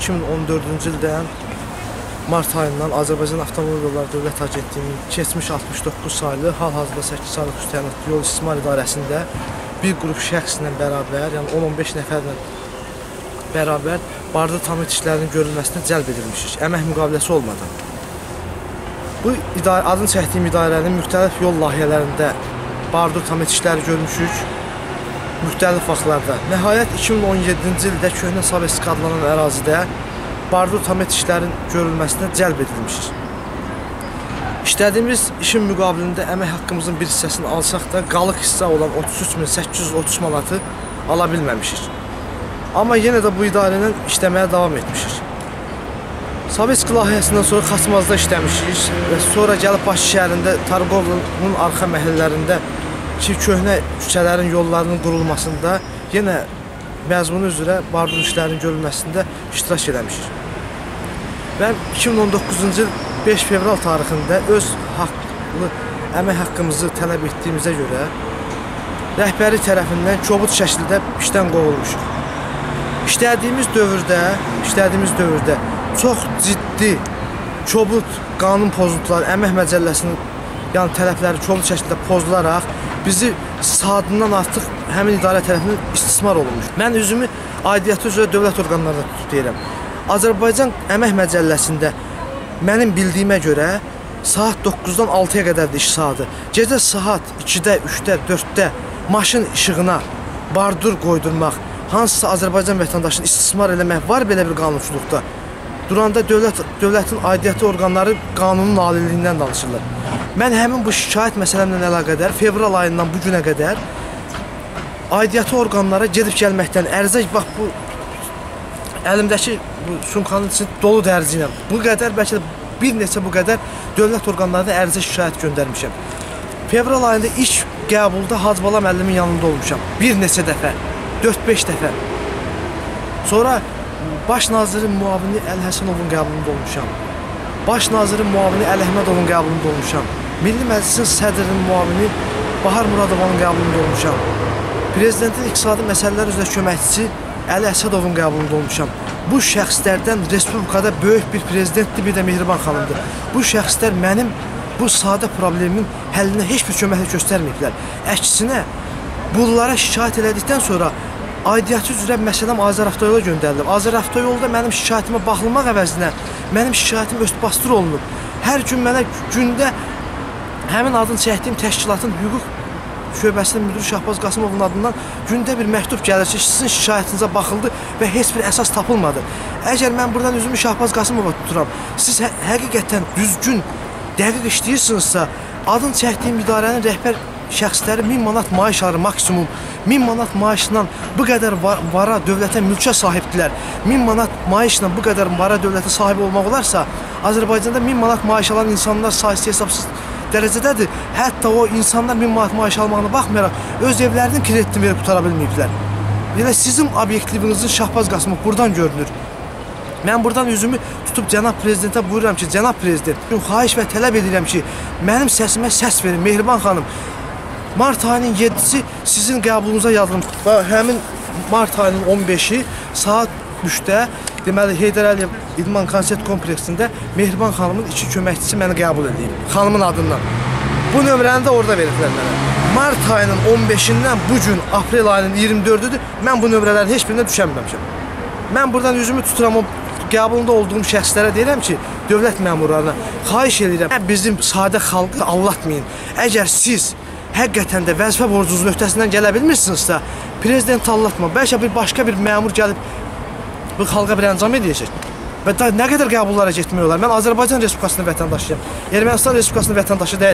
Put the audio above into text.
2014-cü ildən mart ayından Azərbaycan Avtomobil Yolları Dövlət Agentliyinin keçmiş 69 saylı, hal-hazırda 8 saylı xüsusi yol istismar idarəsində bir qrup şəxslə bərabər, yəni 10-15 nəfərlə bərabər barda tamir işlərinin görülməsinə cəlb edilmişik, əmək müqaviləsi olmadan. Bu adını çəkdiyim idarənin müxtəlif yol layihələrində barda tamir işləri görmüşük, müxtəlif vaxtlarda. Nəhayət 2017-ci ildə köhnə Sovetsk adlanan ərazidə barda tamir işlərin görülməsinə cəlb edilmişik. İşlədiyimiz işin müqabilində əmək haqqımızın bir hissəsini alsaq da qalıq hissə olan 33.830 manatı ala bilməmişik. Amma yenə də bu idarə ilə işləməyə davam etmişik. Sovetsk layihəsindən sonra Xaçmazda işləmişik və sonra gəlib Bakı şəhərində Targovun arxa məhəllələrində ki, köhnə küçələrin, yollarının qurulmasında yenə məzmunu üzrə barda işlərinin görülməsində iştirak eləmişik. Və 2019-cu il 5 fevral tarixində öz əmək haqqımızı tələb etdiyimizə görə rəhbəri tərəfindən kobud şəkildə işdən qovulmuşuq. İşlədiyimiz dövrdə çox ciddi, kobud qanun pozuntuları, əmək məcəlləsinin tələbləri kobud şəkildə pozularaq bizi saatından artıq həmin idarə tərəfindən istismar olunmuş. Mən üzümü aidiyyatı üzrə dövlət orqanlarına tutub deyirəm. Azərbaycan əmək məcəlləsində mənim bildiyimə görə saat 9-dan 6-ya qədərdir iş saatı. Gecə saat 2-də, 3-də, 4-də maşın işığına bardur qoydurmaq, hansısa Azərbaycan vətəndaşını istismar eləmək var belə bir qanunçuluqda. Duranda dövlətin aidiyyatı orqanları qanunun aliliyindən danışırlar. Mən həmin bu şikayət məsələmlə əlaqədar fevral ayından bu günə qədər aidiyyatı orqanlara gedib gəlməkdən ərizə, bax bu əlimdəki bu sumkanın içi dolu dərzi ilə bu qədər, bəlkə də bir neçə bu qədər dövlət orqanlarına ərizə şikayət göndərmişəm. Fevral ayında ilk qəbulda Hacbala müəllimin yanında olmuşam. Bir neçə dəfə, 4-5 dəfə. Sonra Baş nazirin müavini Əlhəsənovun qəbulunda olmuşam. Baş nazirin müavini Ələhmədovun qəbulunda olmuşam. Milli Məclisin sədrinin müavini Bahar Muradovanın qəbulunda olmuşam. Prezidentin iqtisadi məsələlər üzrə köməkçisi Əli Əsədovun qəbulunda olmuşam. Bu şəxslərdən Respublikada böyük bir prezidentdir, bir də Mehriban xanımdır. Bu şəxslər mənim bu sadə problemimin həllinə heç bir köməklə göstərməyiblər. Əksinə, bunlara şikayət elədikdən sonra aidiyyatı üzrə məsələm Azəravtoyola göndərilib. Azəravtoyolda mənim şikayətimə baxılmaq əvəzinə mənim şikayətim öst-bastır olunub. Hər gün mənə gündə həmin adını çəkdiyim təşkilatın hüquq şöbəsinin müdürü Şahbaz Qasımovun adından gündə bir məktub gəlir ki, sizin şikayətinizə baxıldı və heç bir əsas tapılmadı. Əgər mən buradan üzümü Şahbaz Qasımova tuturam, siz həqiqətən düzgün, dəqiq işləyirsinizsə, adını çəkdiyim idarənin rəhbər şəxsləri 1000 manat maaş alır maksimum. 1000 manat maaşla bu qədər vara dövlətə mülkə sahibdirlər. 1000 manat maaşla bu qədər vara dövlətə sahib olmaq olarsa, Azərbaycanda 1000 manat maaş alan insanlar sayısı hesabsız dərəcədədir. Hətta o insanlar 1000 manat maaş almağına baxmayaraq öz evlərinin kreditini verib qutara bilməyiblər. Yəni sizin obyektivinizin Şahbaz Qasımov buradan görünür. Mən buradan üzümü tutub cənab prezidentə buyururam ki, cənab prezident, xahiş və tələb edirəm ki, mənim səsimə səs verin, Mehriban xanım. Mart ayının 7-si sizin qəbulunuza yazılıb və həmin mart ayının 15-i saat 3-də deməli Heydər Əliyev İdman Konsert kompleksində Mehriban xanımın 2 köməkçisi məni qəbul edib, xanımın adından. Bu nömrəni də orada veriblər mənə. Mart ayının 15-dən bu gün aprel ayının 24-üdür, mən bu nömrələrin heç birində düşənməmişəm. Mən buradan üzümü tuturam, o qəbulunda olduğum şəxslərə deyirəm ki, dövlət məmurlarına xahiş edirəm, bizim sadə xalqı allatmayın. Əgər siz həqiqətən də vəzifə borcunuzun öhdəsindən gələ bilmirsinizsə, prezidenti allatma. Bəlkə başqa bir məmur gəlib bu xalqa bir əncam edəcək. Və nə qədər qəbullara getmək olar? Mən Azərbaycan Respublikasının vətəndaşıyam. Ermənistan Respublikasının vətəndaşı deyil.